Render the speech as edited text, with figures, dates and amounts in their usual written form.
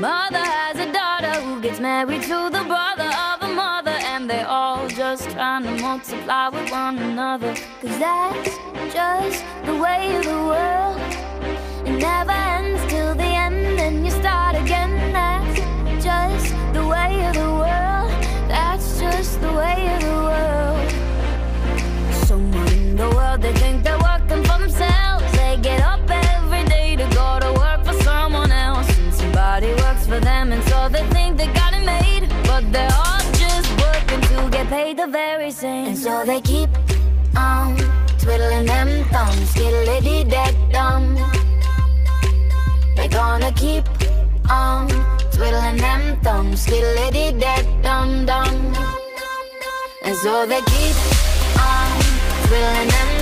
mother has a daughter who gets married to the brother of a mother, and they all just trying to multiply with one another. 'Cause that's just the way of the world. It never ends till the end, and you start again. That's just the way of the world. That's just the way of the world. Someone in the world, they think they're working for themselves. They get up every day to go to work for someone else, and somebody works for them, and so they think they got it made. But they're all just working to get paid the very same. And so they keep on twiddling them thumbs, skiddly-dee-dead-dum. They're gonna keep on twiddling them thumbs, skiddly-dee-dead-dum-dum. And so they keep on twiddling them